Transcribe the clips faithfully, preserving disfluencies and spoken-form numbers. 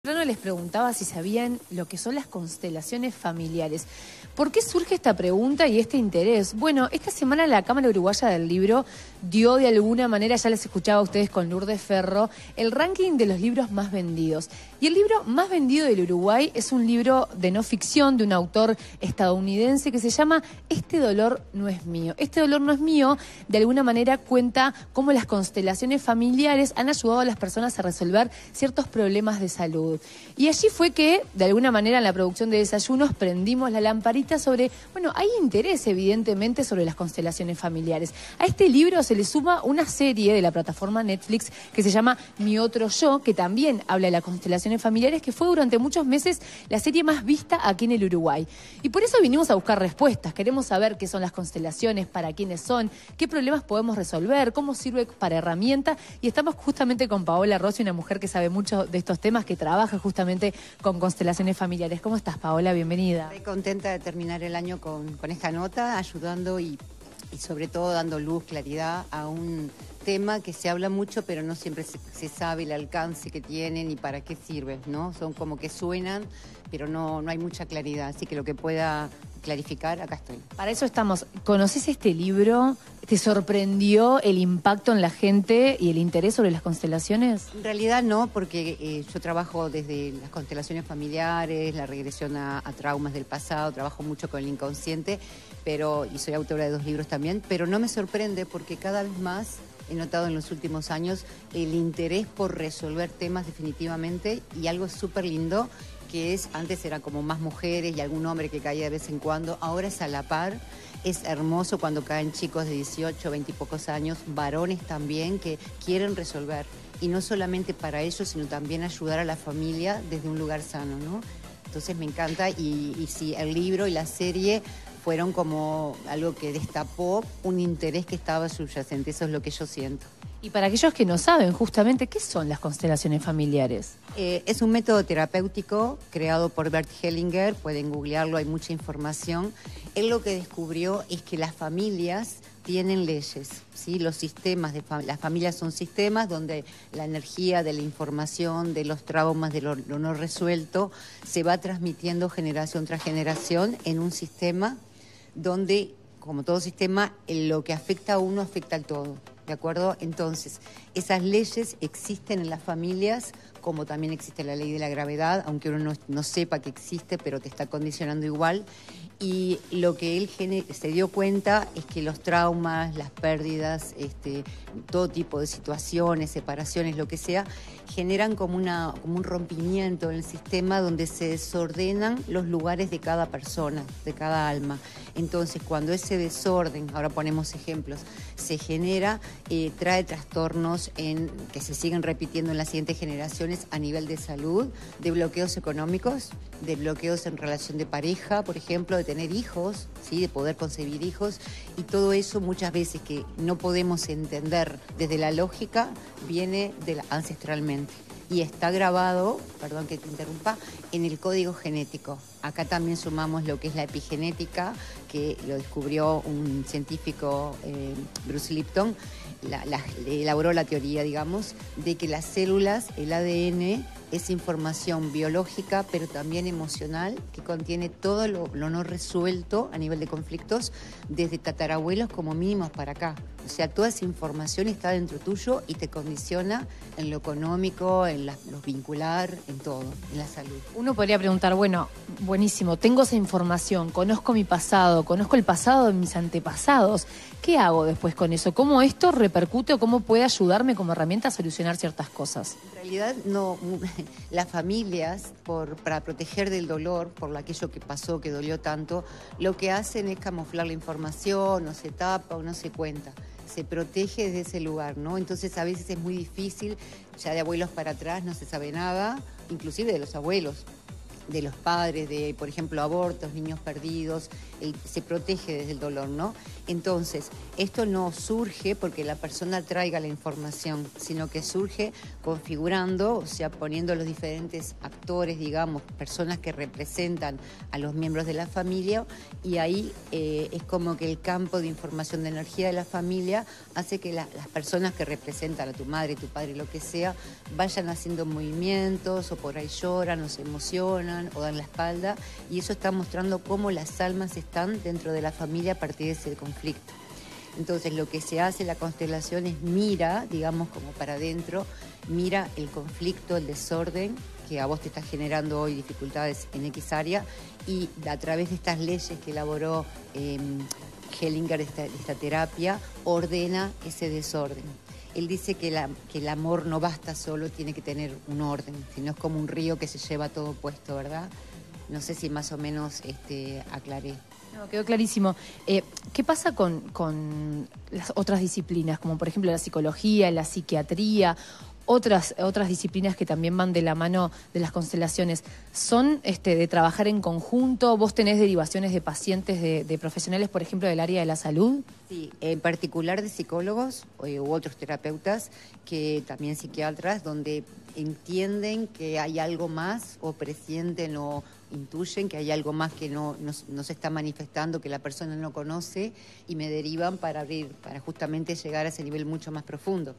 Temprano les preguntaba si sabían lo que son las constelaciones familiares. ¿Por qué surge esta pregunta y este interés? Bueno, esta semana la Cámara Uruguaya del Libro dio de alguna manera, ya les escuchaba a ustedes con Lourdes Ferro, el ranking de los libros más vendidos. Y el libro más vendido del Uruguay es un libro de no ficción de un autor estadounidense que se llama Este dolor no es mío. Este dolor no es mío, de alguna manera cuenta cómo las constelaciones familiares han ayudado a las personas a resolver ciertos problemas de salud. Y allí fue que, de alguna manera, en la producción de Desayunos prendimos la lamparita sobre, bueno, hay interés evidentemente sobre las constelaciones familiares. A este libro se le suma una serie de la plataforma Netflix que se llama Mi Otro Yo, que también habla de las constelaciones familiares, que fue durante muchos meses la serie más vista aquí en el Uruguay. Y por eso vinimos a buscar respuestas. Queremos saber qué son las constelaciones, para quiénes son, qué problemas podemos resolver, cómo sirve para herramienta. Y estamos justamente con Paola Rossi, una mujer que sabe mucho de estos temas, que trabaja justamente con constelaciones familiares. ¿Cómo estás, Paola? Bienvenida. Estoy contenta de terminar el año con, con esta nota, ayudando y, y sobre todo dando luz, claridad a un tema que se habla mucho, pero no siempre se, se sabe el alcance que tienen y para qué sirven, ¿no? Son como que suenan, pero no, no hay mucha claridad, así que lo que pueda clarificar, acá estoy. Para eso estamos. ¿Conoces este libro? ¿Te sorprendió el impacto en la gente y el interés sobre las constelaciones? En realidad no, porque eh, yo trabajo desde las constelaciones familiares, la regresión a, a traumas del pasado, trabajo mucho con el inconsciente, pero y soy autora de dos libros también, pero no me sorprende porque cada vez más he notado en los últimos años el interés por resolver temas definitivamente, y algo súper lindo, que es, antes eran como más mujeres y algún hombre que caía de vez en cuando, ahora es a la par. Es hermoso cuando caen chicos de dieciocho, veinte y pocos años, varones también, que quieren resolver. Y no solamente para ellos, sino también ayudar a la familia desde un lugar sano, ¿no? Entonces me encanta, y, y sí, el libro y la serie fueron como algo que destapó un interés que estaba subyacente. Eso es lo que yo siento. Y para aquellos que no saben justamente, ¿qué son las constelaciones familiares? Eh, es un método terapéutico creado por Bert Hellinger, pueden googlearlo, hay mucha información. Él lo que descubrió es que las familias tienen leyes, ¿sí? Los sistemas de fam las familias son sistemas donde la energía de la información, de los traumas, de lo, lo no resuelto, se va transmitiendo generación tras generación en un sistema donde, como todo sistema, lo que afecta a uno afecta al todo. ¿De acuerdo? Entonces, esas leyes existen en las familias, como también existe la ley de la gravedad, aunque uno no, no sepa que existe, pero te está condicionando igual. Y lo que él se dio cuenta es que los traumas, las pérdidas, este, todo tipo de situaciones, separaciones, lo que sea, generan como, una, como un rompimiento en el sistema donde se desordenan los lugares de cada persona, de cada alma. Entonces, cuando ese desorden, ahora ponemos ejemplos, se genera, eh, trae trastornos en, que se siguen repitiendo en las siguientes generaciones a nivel de salud, de bloqueos económicos, de bloqueos en relación de pareja, por ejemplo, de tener hijos, ¿sí? De poder concebir hijos, y todo eso muchas veces que no podemos entender desde la lógica, viene de la, ancestralmente. Y está grabado, perdón que te interrumpa, en el código genético. Acá también sumamos lo que es la epigenética, que lo descubrió un científico, eh, Bruce Lipton, la, la, elaboró la teoría, digamos, de que las células, el A D N, es información biológica, pero también emocional, que contiene todo lo, lo no resuelto a nivel de conflictos, desde tatarabuelos como mínimos para acá. O sea, toda esa información está dentro tuyo y te condiciona en lo económico, en la, lo vincular, en todo, en la salud. Uno podría preguntar, bueno, buenísimo, tengo esa información, conozco mi pasado, conozco el pasado de mis antepasados. ¿Qué hago después con eso? ¿Cómo esto repercute o cómo puede ayudarme como herramienta a solucionar ciertas cosas? En realidad, no, las familias, por, para proteger del dolor, por aquello que pasó, que dolió tanto, lo que hacen es camuflar la información, o se tapa o no se cuenta. Se protege desde ese lugar, ¿no? Entonces a veces es muy difícil, ya de abuelos para atrás no se sabe nada, inclusive de los abuelos. de los padres, de, por ejemplo, abortos, niños perdidos, el, se protege desde el dolor, ¿no? Entonces, esto no surge porque la persona traiga la información, sino que surge configurando, o sea, poniendo los diferentes actores, digamos, personas que representan a los miembros de la familia, y ahí eh, es como que el campo de información de energía de la familia hace que la, las personas que representan a tu madre, tu padre, lo que sea, vayan haciendo movimientos, o por ahí lloran, o se emocionan, o dan la espalda, y eso está mostrando cómo las almas están dentro de la familia a partir de ese conflicto. Entonces lo que se hace, la constelación es mira, digamos como para adentro, mira el conflicto, el desorden que a vos te está generando hoy dificultades en X área, y a través de estas leyes que elaboró eh, Hellinger, esta, esta terapia, ordena ese desorden. Él dice que, la, que el amor no basta solo, tiene que tener un orden, sino es como un río que se lleva todo puesto, ¿verdad? No sé si más o menos este, aclaré. No, quedó clarísimo. Eh, ¿Qué pasa con, con las otras disciplinas, como por ejemplo la psicología, la psiquiatría, otras, otras disciplinas que también van de la mano de las constelaciones? ¿Son este, de trabajar en conjunto? ¿Vos tenés derivaciones de pacientes, de, de profesionales, por ejemplo, del área de la salud? Sí, en particular de psicólogos eh, u otros terapeutas, que también psiquiatras, donde entienden que hay algo más, o presienten o intuyen que hay algo más que no, no, no se está manifestando, que la persona no conoce, y me derivan para abrir, para justamente llegar a ese nivel mucho más profundo.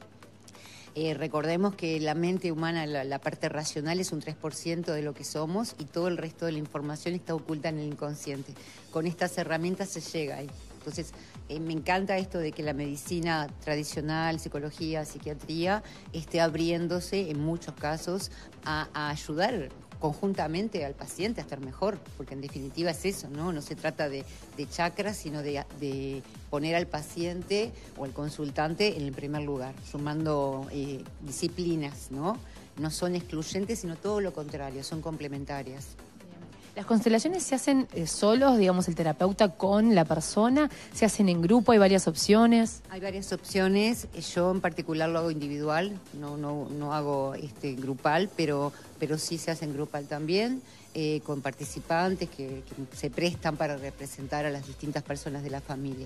Eh, recordemos que la mente humana, la, la parte racional, es un tres por ciento de lo que somos, y todo el resto de la información está oculta en el inconsciente. Con estas herramientas se llega ahí. Entonces, eh, me encanta esto de que la medicina tradicional, psicología, psiquiatría, esté abriéndose en muchos casos a, a ayudar conjuntamente al paciente a estar mejor, porque en definitiva es eso, ¿no? No se trata de, de chakras, sino de, de poner al paciente o al consultante en el primer lugar, sumando eh, disciplinas, ¿no? No son excluyentes, sino todo lo contrario, son complementarias. ¿Las constelaciones se hacen eh, solos, digamos, el terapeuta con la persona? ¿Se hacen en grupo? ¿Hay varias opciones? Hay varias opciones. Yo en particular lo hago individual, no, no, no hago este, grupal, pero, pero sí se hace en grupal también, eh, con participantes que, que se prestan para representar a las distintas personas de la familia.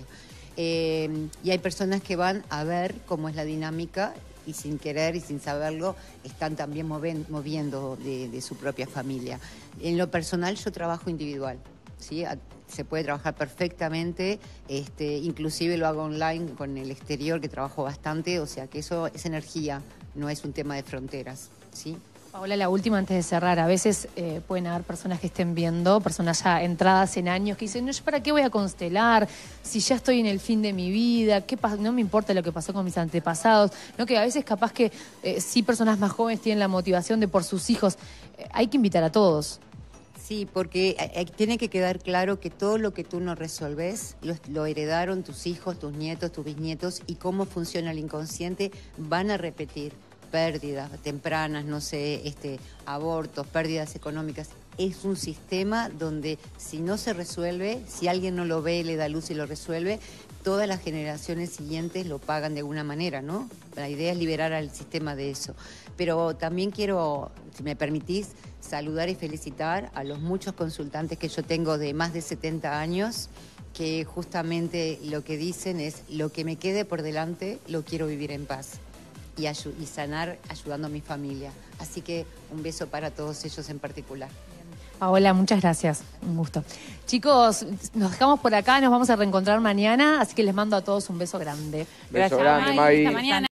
Eh, y hay personas que van a ver cómo es la dinámica, y sin querer y sin saberlo están también moven, moviendo de, de su propia familia. En lo personal yo trabajo individual, ¿sí? Se puede trabajar perfectamente, este, inclusive lo hago online con el exterior, que trabajo bastante, o sea que eso es energía, no es un tema de fronteras, ¿sí? Paola, la última antes de cerrar. A veces eh, pueden haber personas que estén viendo, personas ya entradas en años, que dicen, no, ¿yo para qué voy a constelar? Si ya estoy en el fin de mi vida, ¿qué no me importa lo que pasó con mis antepasados? No, que a veces capaz que eh, sí, personas más jóvenes tienen la motivación de por sus hijos. Eh, hay que invitar a todos. Sí, porque eh, tiene que quedar claro que todo lo que tú no resolves lo, lo heredaron tus hijos, tus nietos, tus bisnietos, y cómo funciona el inconsciente van a repetir pérdidas tempranas, no sé, este, abortos, pérdidas económicas. Es un sistema donde si no se resuelve, si alguien no lo ve, le da luz y lo resuelve, todas las generaciones siguientes lo pagan de alguna manera, ¿no? La idea es liberar al sistema de eso. Pero también quiero, si me permitís, saludar y felicitar a los muchos consultantes que yo tengo de más de setenta años, que justamente lo que dicen es, lo que me quede por delante lo quiero vivir en paz y, y sanar ayudando a mi familia. Así que un beso para todos ellos en particular. Paola, muchas gracias. Un gusto. Chicos, nos dejamos por acá, nos vamos a reencontrar mañana, así que les mando a todos un beso grande. Beso grande, Maggie. Hasta mañana.